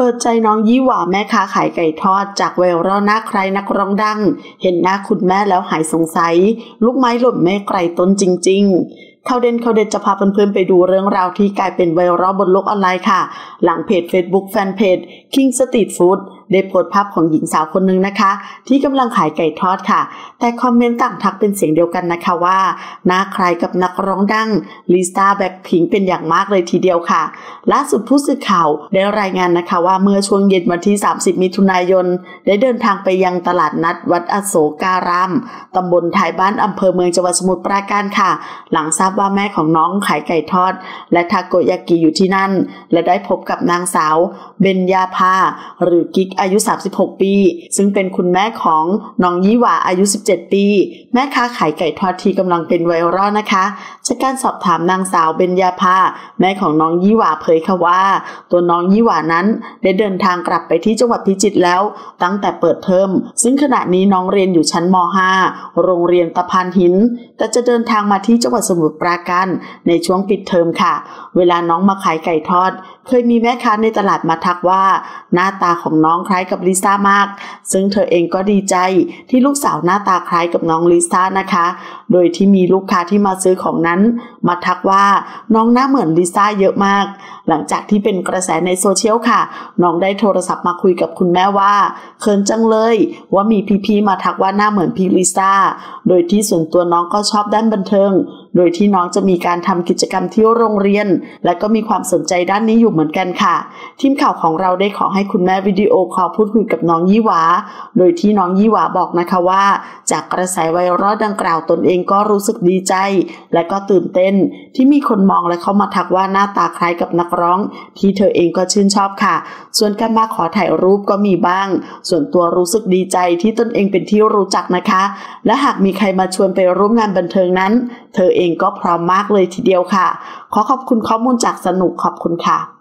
ปิดใจน้องยี่หว่าแม่ค้าขายไก่ทอดจากไวรัลหน้าใครนักร้องดังเห็นหน้าคุณแม่แล้วหายสงสัยลูกไม้หล่นไม่ไกลต้นจริงๆข่าวเด่นจะพาเพื่อนๆไปดูเรื่องราวที่กลายเป็นไวรัลบนโลกออนไลน์ค่ะหลังเพจ Facebook แฟนเพจ King Street Food ได้โพสต์ภาพของหญิงสาวคนหนึ่งนะคะที่กำลังขายไก่ทอดค่ะแต่คอมเมนต์ต่างทักเป็นเสียงเดียวกันนะคะว่าหน้าคล้ายกับนักร้องดังลิซ่าแบล็คพิงค์เป็นอย่างมากเลยทีเดียวค่ะล่าสุดผู้สื่อข่าวได้รายงานนะคะว่าเมื่อช่วงเย็นวันที่30มิถุนายนได้เดินทางไปยังตลาดนัดวัดอโศการามตำบลท้ายบ้านอำเภอเมืองจังหวัดสมุทรปราการค่ะหลังทราบว่าแม่ของน้องขายไก่ทอดและทาโกยากิอยู่ที่นั่นและได้พบกับนางสาวเบญญาภาหรือกิ๊กอายุ36ปีซึ่งเป็นคุณแม่ของน้องยี่หว่าอายุ17ปีแม่ค้าขายไก่ทอดที่กำลังเป็นไวรัลนะคะจากการสอบถามนางสาวเบญญาภาแม่ของน้องยี่หว่าเผยค่ะว่าตัวน้องยี่หว่านั้นได้เดินทางกลับไปที่จังหวัดพิจิตรแล้วตั้งแต่เปิดเทอมซึ่งขณะนี้น้องเรียนอยู่ชั้นม.5 โรงเรียนตะพานหินแต่จะเดินทางมาที่จังหวัดสมุทรปราการในช่วงปิดเทอมค่ะเวลาน้องมาขายไก่ทอดเคยมีแม่ค้าในตลาดมาทักว่าหน้าตาของน้องคล้ายกับลิซ่ามากซึ่งเธอเองก็ดีใจที่ลูกสาวหน้าตาคล้ายกับน้องลิซ่านะคะโดยที่มีลูกค้าที่มาซื้อของนั้นมาทักว่าน้องหน้าเหมือนลิซ่าเยอะมากหลังจากที่เป็นกระแสในโซเชียลค่ะน้องได้โทรศัพท์มาคุยกับคุณแม่ว่าเขินจังเลยว่ามีพี่ๆมาทักว่าหน้าเหมือนพี่ลิซ่าโดยที่ส่วนตัวน้องก็ชอบด้านบันเทิงโดยที่น้องจะมีการทำกิจกรรมที่โรงเรียนและก็มีความสนใจด้านนี้อยู่เหมือนกันค่ะทีมข่าวของเราได้ขอให้คุณแม่วิดีโอคอลพูดคุยกับน้องยี่หวาโดยที่น้องยี่หวาบอกนะคะว่าจากกระแสไวรัลดังกล่าวตนเองก็รู้สึกดีใจและก็ตื่นเต้นที่มีคนมองและเข้ามาทักว่าหน้าตาคล้ายกับนักร้องที่เธอเองก็ชื่นชอบค่ะส่วนการมาขอถ่ายรูปก็มีบ้างส่วนตัวรู้สึกดีใจที่ตนเองเป็นที่รู้จักนะคะและหากมีใครมาชวนไปร่วมงานบันเทิงนั้นเธอเองก็พร้อมมากเลยทีเดียวค่ะขอขอบคุณข้อมูลจากสนุกขอบคุณค่ะ